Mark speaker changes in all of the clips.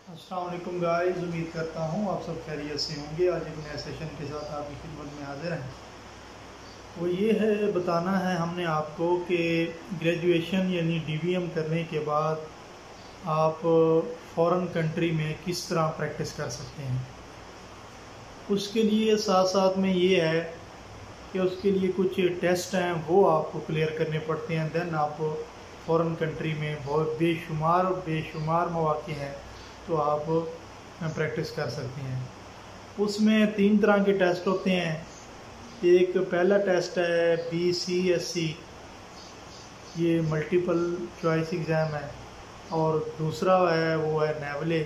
Speaker 1: अस्सलाम वालेकुम गाइस, उम्मीद करता हूँ आप सब खैरियत से होंगे। आज एक नए सेशन के साथ आपकी खिदमत में हाजिर हैं। वो ये है बताना है हमने आपको कि ग्रेजुएशन यानी डीवीएम करने के बाद आप फॉरेन कंट्री में किस तरह प्रैक्टिस कर सकते हैं। उसके लिए साथ साथ में ये है कि उसके लिए कुछ टेस्ट हैं वो आपको क्लियर करने पड़ते हैं। देन आप फॉरेन कंट्री में बहुत बेशुमार मौक़े हैं तो आप प्रैक्टिस कर सकते हैं। उसमें 3 तरह के टेस्ट होते हैं। एक पहला टेस्ट है BCSC, ये मल्टीपल चॉइस एग्ज़ाम है, और दूसरा है वो है नेवले,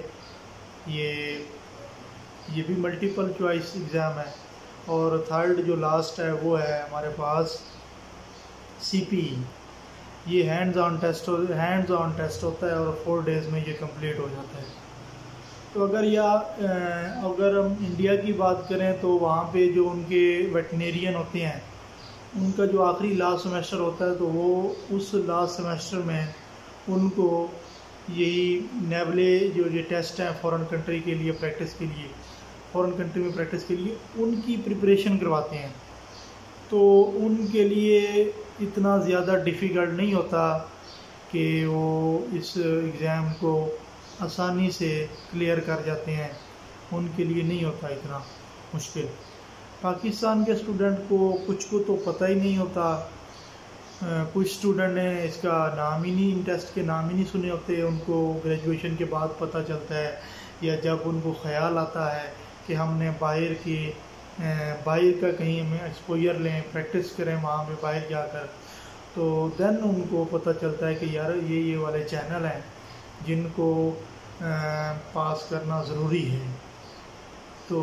Speaker 1: ये भी मल्टीपल चॉइस एग्ज़ाम है, और थर्ड जो लास्ट है वो है हमारे पास CPE, ये हैंड्स ऑन टेस्ट होता है और 4 डेज़ में ये कंप्लीट हो जाता है। तो अगर हम इंडिया की बात करें तो वहाँ पे जो उनके वेटनेरियन होते हैं उनका जो आखिरी लास्ट सेमेस्टर होता है तो वो उस लास्ट सेमेस्टर में उनको यही नेवले जो ये टेस्ट हैं फॉरेन कंट्री के लिए फॉरेन कंट्री में प्रैक्टिस के लिए उनकी प्रिपरेशन करवाते हैं। तो उनके लिए इतना ज़्यादा डिफ़िकल्ट नहीं होता कि वो इस एग्ज़ाम को आसानी से क्लियर कर जाते हैं, उनके लिए नहीं होता इतना मुश्किल। पाकिस्तान के स्टूडेंट को कुछ को तो पता ही नहीं होता, कुछ स्टूडेंट ने इसका नाम ही नहीं, टेस्ट के नाम ही नहीं सुने होते, उनको ग्रेजुएशन के बाद पता चलता है, या जब उनको ख्याल आता है कि हमने बाहर का कहीं हमें एक्सपोजर लें, प्रैक्टिस करें वहाँ पे बाहर जाकर, तो देन उनको पता चलता है कि यार ये वाले चैनल हैं जिनको पास करना ज़रूरी है। तो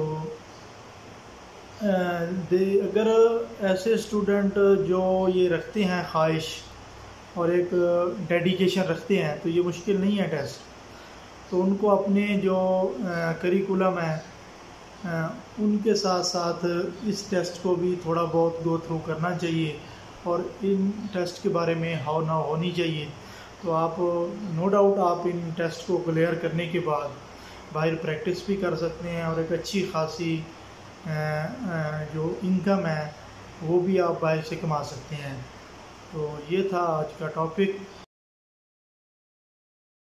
Speaker 1: अगर ऐसे स्टूडेंट जो ये रखते हैं ख्वाहिश और एक डेडिकेशन रखते हैं तो ये मुश्किल नहीं है टेस्ट। तो उनको अपने जो करिकुलम है उनके साथ साथ इस टेस्ट को भी थोड़ा बहुत गो थ्रू करना चाहिए और इन टेस्ट के बारे में हाव ना होनी चाहिए। तो आप नो डाउट आप इन टेस्ट को क्लियर करने के बाद बाहर प्रैक्टिस भी कर सकते हैं और एक अच्छी खासी जो इनकम है वो भी आप बाहर से कमा सकते हैं। तो ये था आज का टॉपिक।